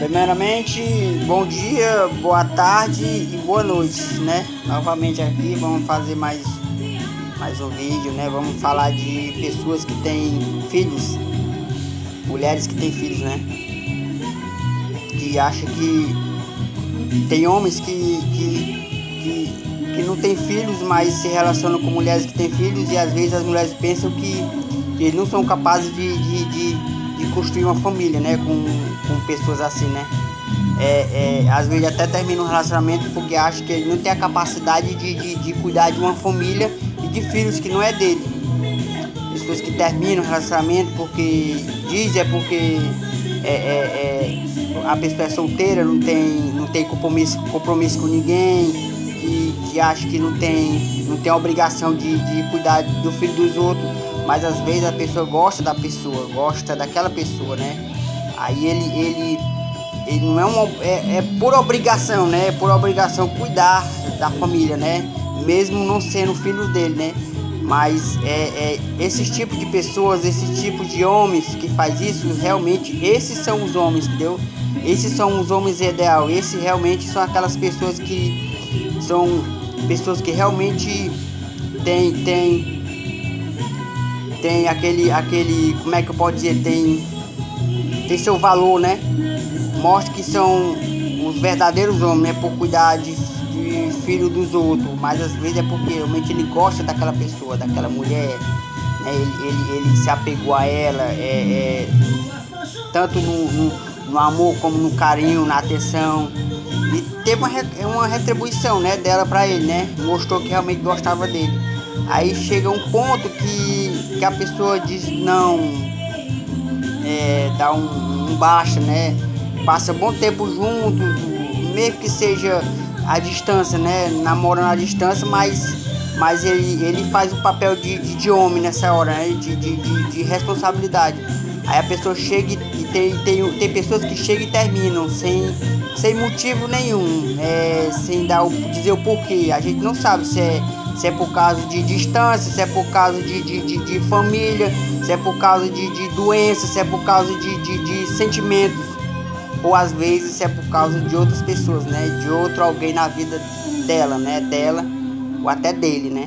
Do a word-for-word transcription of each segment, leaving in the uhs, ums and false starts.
Primeiramente, bom dia, boa tarde e boa noite, né? Novamente aqui, vamos fazer mais, mais um vídeo, né? Vamos falar de pessoas que têm filhos, mulheres que têm filhos, né? Que acham que tem homens que, que, que, que não têm filhos, mas se relacionam com mulheres que têm filhos, e às vezes as mulheres pensam que, que eles não são capazes de, de, de de construir uma família, né, com, com pessoas assim, né, é, é, às vezes até termina um relacionamento porque acha que ele não tem a capacidade de, de, de cuidar de uma família e de filhos que não é dele. Pessoas que terminam o relacionamento porque dizem é porque é, é, é, a pessoa é solteira, não tem, não tem compromisso, compromisso com ninguém, e que acha que não tem, não tem a obrigação de, de cuidar do filho dos outros. Mas às vezes a pessoa gosta da pessoa, gosta daquela pessoa, né? Aí ele, ele, ele não é uma, é, é por obrigação, né? É por obrigação cuidar da família, né? Mesmo não sendo filho dele, né? Mas é, é, esses tipos de pessoas, esses tipos de homens que faz isso, realmente, esses são os homens, entendeu? Esses são os homens ideal. Esses realmente são aquelas pessoas que são pessoas que realmente têm, têm tem aquele, aquele, como é que eu posso dizer, tem, tem seu valor, né? Mostra que são os verdadeiros homens, né? Por cuidar de, de filho dos outros, mas às vezes é porque realmente ele gosta daquela pessoa, daquela mulher, né? Ele, ele, ele se apegou a ela, é, é, tanto no, no, no amor como no carinho, na atenção, e teve uma, uma retribuição, né, dela pra ele, né? Mostrou que realmente gostava dele. Aí chega um ponto que, que a pessoa diz não, é, dá um, um baixa, né? Passa bom tempo juntos, mesmo que seja à distância, né? Namorando à distância, mas, mas ele, ele faz o papel de, de, de homem nessa hora, né? De, de, de, de responsabilidade. Aí a pessoa chega e tem, tem, tem pessoas que chegam e terminam sem, sem motivo nenhum, é, sem dar o, dizer o porquê. A gente não sabe se é se é por causa de distância, se é por causa de, de, de, de família, se é por causa de, de doença, se é por causa de, de, de sentimentos, ou às vezes se é por causa de outras pessoas, né? De outro alguém na vida dela, né? Dela, ou até dele, né?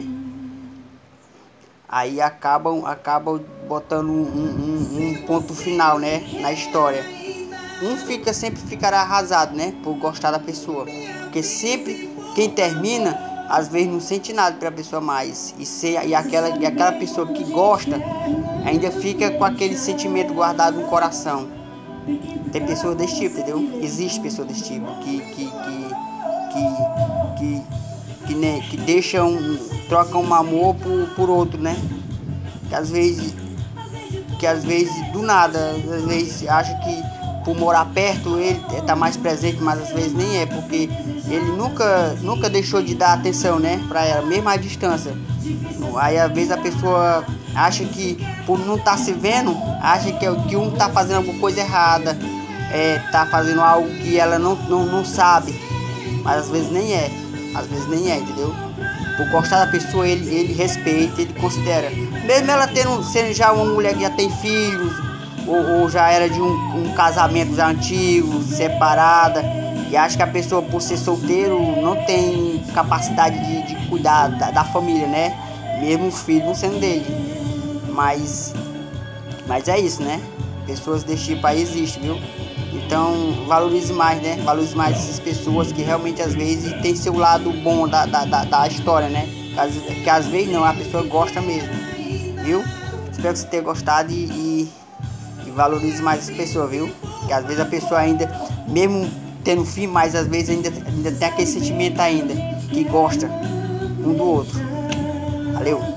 Aí acabam, acabam botando um, um, um ponto final, né? Na história. Um fica, sempre ficará arrasado, né? Por gostar da pessoa. Porque sempre quem termina às vezes não sente nada para a pessoa mais, e, ser, e, aquela, e aquela pessoa que gosta ainda fica com aquele sentimento guardado no coração. Tem pessoas desse tipo, entendeu? Existe pessoas desse tipo que que que que, que, que, né, que deixam, trocam um amor por, por outro, né? Que às vezes que às vezes do nada, às vezes acha que por morar perto ele tá mais presente, mas às vezes nem é, porque ele nunca, nunca deixou de dar atenção, né, pra ela, mesmo à distância. Aí às vezes a pessoa acha que por não estar tá se vendo, acha que, que um tá fazendo alguma coisa errada, é, tá fazendo algo que ela não, não, não sabe, mas às vezes nem é, às vezes nem é, entendeu? Por gostar da pessoa, ele, ele respeita, ele considera, mesmo ela tendo, sendo já uma mulher que já tem filhos, Ou, ou já era de um, um casamento já antigo, separada, e acha que a pessoa, por ser solteiro, não tem capacidade de, de cuidar da, da família, né? Mesmo os filhos não sendo dele. Mas, mas é isso, né? Pessoas desse tipo aí existem, viu? Então valorize mais, né? Valorize mais essas pessoas que realmente às vezes tem seu lado bom da, da, da, da história, né? Que, que às vezes não, a pessoa gosta mesmo, viu? Espero que você tenha gostado e, e valorize mais essa pessoa, viu? Que às vezes a pessoa ainda, mesmo tendo fim, mas às vezes ainda, ainda tem aquele sentimento ainda, que gosta um do outro. Valeu!